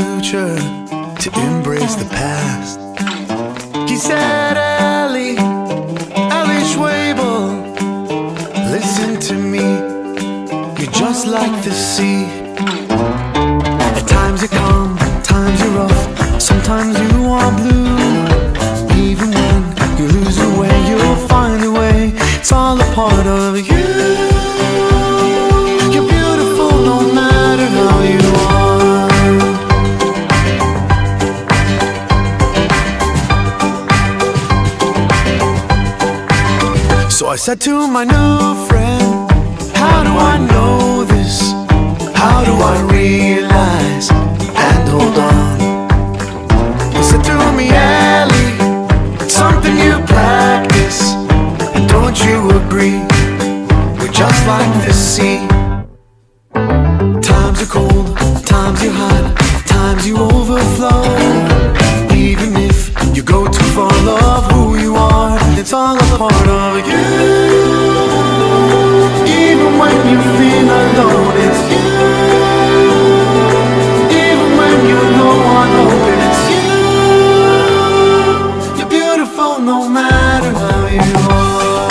future, to embrace the past. He said, Eli Schwebel, listen to me, you're just like the sea. At times you're calm, times you're rough, sometimes you are blue. Even when you lose your way, you'll find a way. It's all a part of you. You're beautiful no matter how you are. So I said to my new friend, how do I know this? How do I realize and hold on? He said to me, Eli, it's something you practice. Don't you agree? We're just like the sea. Times are cold, times you're hot, times you overflow. Even if you go too far, love who you are. It's all a part of you. Even when you feel alone, it's you. Even when you're low on hope, it's you. You're beautiful no matter how you are.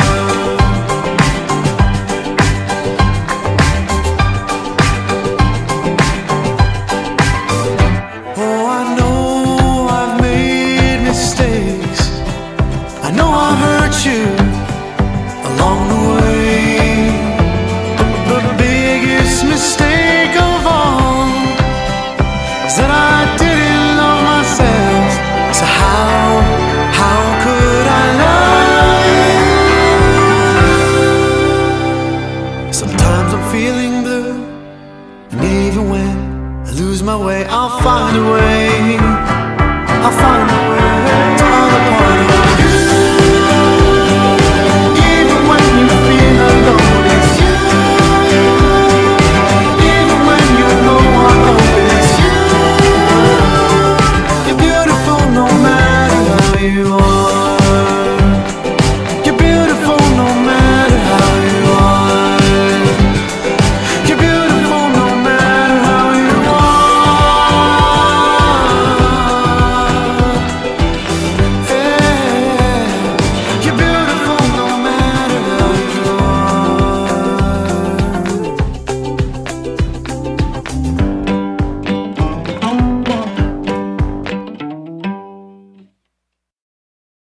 Oh, I know I've made mistakes. I know I hurt you along the way. The biggest mistake of all is that I didn't love myself. So how could I lie? Sometimes I'm feeling blue, and even when I lose my way, I'll find a way. I'll find a way. It's all a part of